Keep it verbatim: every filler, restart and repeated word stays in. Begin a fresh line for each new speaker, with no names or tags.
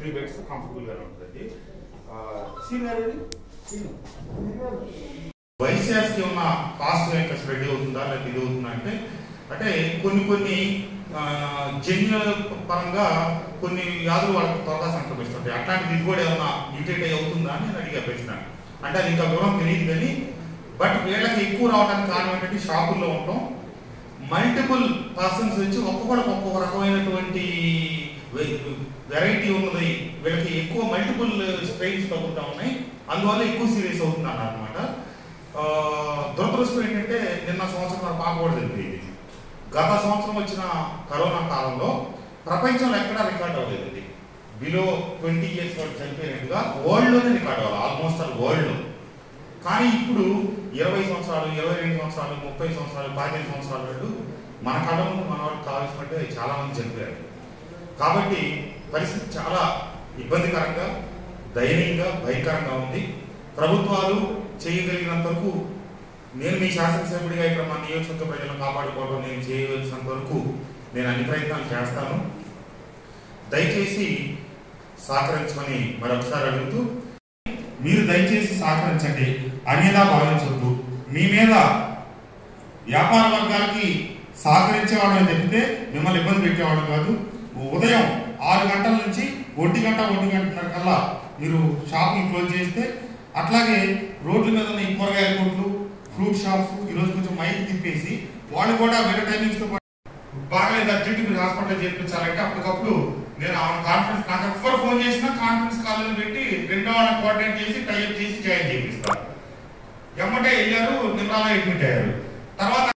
Three beds కంఫర్టబుల్గానే ఉంటుంది. Senior వైసీఆర్కి ఉన్న cost ఇంకా స్ప్రెడ్ అవుతుందా లేదా ఇది అవుతుందా అంటే అంటే కొన్ని కొన్ని జన్యుల పరంగా కొన్ని వ్యాధులు వాళ్ళకి త్వరగా సంక్రమిస్తుంటాయి. అట్లాంటిది ఇది కూడా ఏమన్నా మ్యూటేట్ అవుతుందా అని నేను అడిగా ప్రశ్న. అంటే అది ఇంకా వివరం తెలియదు కానీ బట్ వీళ్ళకి ఎక్కువ రావడానికి కారణం ఏంటంటే షాపుల్లో ఉండటం, మల్టిపుల్ పర్సన్స్ వచ్చి ఒక్కొక్కడికి ఒక్కొక్క రకమైనటువంటి వెరైటీ ఉన్నది, వీళ్ళకి ఎక్కువ మల్టిపుల్ స్ట్రెయిన్స్ తగ్గుతూ ఉన్నాయి, అందువల్ల ఎక్కువ సీరియస్ అవుతుంది అన్నారు అనమాట. దురదృష్టం ఏంటంటే నిన్న సంవత్సరం పాప కూడా చనిపోయింది. గత సంవత్సరం వచ్చిన కరోనా కాలంలో ప్రపంచంలో ఎక్కడా రికార్డ్ అవ్వలేదండి. బిలో ట్వంటీ ఇయర్స్ వాళ్ళు చనిపోయినట్టుగా వరల్డ్లోనే రికార్డ్ అవ్వాలి, ఆల్మోస్ట్ ఆల్ వరల్డ్లో. కానీ ఇప్పుడు ఇరవై సంవత్సరాలు ఇరవై రెండు సంవత్సరాలు ముప్పై సంవత్సరాలు పదిహేను సంవత్సరాల వాళ్ళు మన కళ్ళ ముందు మన వాళ్ళకి కావాల్సినట్టే చాలా మంది చనిపోయారు. కాబట్టి పరిస్థితి చాలా ఇబ్బందికరంగా, దయనీయంగా, భయంకరంగా ఉంది. ప్రభుత్వాలు చేయగలిగినంత వరకు, నేను మీ శాసనసభ్యుడిగా ఇక్కడ మా నియోజకవర్గ ప్రజలను కాపాడుకోవడం నేను చేయవలసినంత వరకు నేను అన్ని ప్రయత్నాలు చేస్తాను. దయచేసి సహకరించమని మరొకసారి అడుగుతూ, మీరు దయచేసి సహకరించండి, అన్యదా భావించవద్దు. మీ మీద వ్యాపార వర్గాలకి సహకరించేవాళ్ళని తప్పితే మిమ్మల్ని ఇబ్బంది పెట్టేవాడు కాదు. ఉదయం ఆరు గంటల నుంచి ఒంటి గంట ఒంటి గంటన్నర కల్లా మీరు షాప్ని క్లోజ్ చేస్తే, అట్లాగే రోడ్ల మీద ఉన్న ఈ కూరగాయల కొట్లు, ఫ్రూట్ షాప్స్ ఈరోజు కొంచెం మైక్ తిప్పేసి వాళ్ళు కూడా వేరే టైమింగ్స్తో పాటు బాగాలేదు అర్జెంట్ మీరు హాస్పిటల్ చేర్పించాలంటే అప్పటికప్పుడు నేను ఆ కాన్ఫరెన్స్, నాకు ఎవరు ఫోన్ చేసినా కాన్ఫరెన్స్ కాల్ని పెట్టి రెండో వాళ్ళని కోఆర్డినేట్ చేసి టైప్ చేసి జాయిన్ చేపిస్తారు. ఎమ్మటే వెళ్ళారు, నిమ్రాలో అడ్మిట్ అయ్యారు. తర్వాత